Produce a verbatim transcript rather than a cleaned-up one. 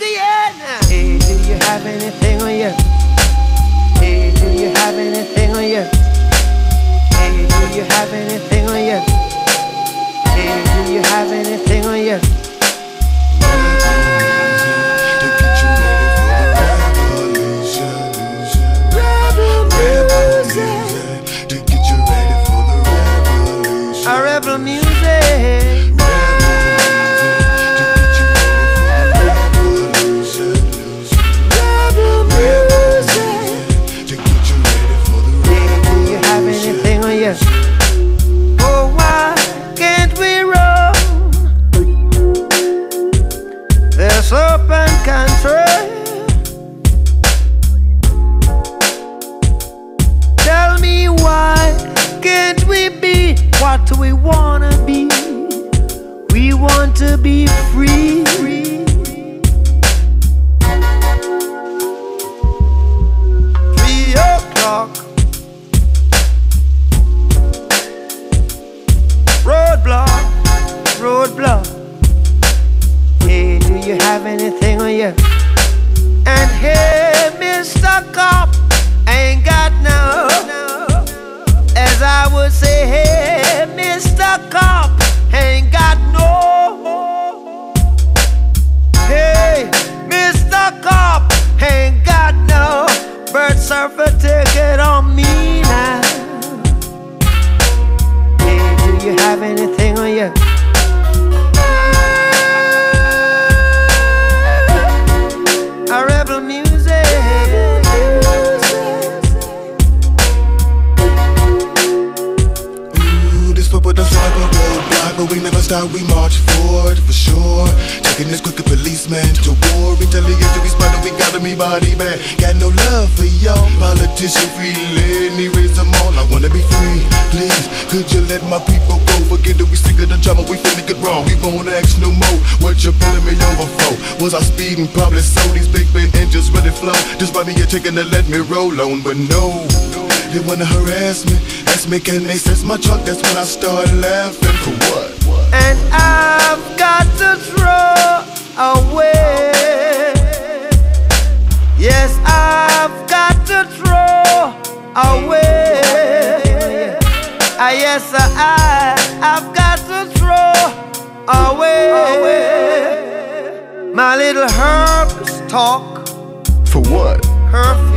again. Hey, do you have anything on you? Hey, do you have anything on you? Hey, do you have anything on you? Hey, do you have anything on you? A rebel music. Rebel music. To get you ready for the rebel. Do you have anything on you? Oh, why can't we roam this open country? Tell me why can't we be what we wanna be? We want to be free. Three o'clock. Roadblock, roadblock. Hey, do you have anything on you? And hey, Mister Cop, I ain't got no. As I would say, hey, Mister Cop, ain't got no. Hey, Mister Cop, ain't got no bird surfer ticket on me now. Hey, do you have anything on you? A rebel music. But the cyber roadblock, but we never stop, we march forward for sure. Taking this crooked policeman to war. Retaliation, we spot we got me body back. Got no love for y'all. Politician feeling, erase them all. I wanna be free, please. Could you let my people go? Forget that we sick of the drama, we finna get wrong. We won't ask no more. What you pulling me over for? Was I speeding? Probably so. These big big engines ready flow. Just by me, you're taking to let me roll on, but no. They wanna harass me, ask me can they sense my truck. That's when I start laughing. For what? what? And I've got to throw away. Yes, I've got to throw away. Ah, yes, I, I've got to throw away. My little herbs talk. For what? Her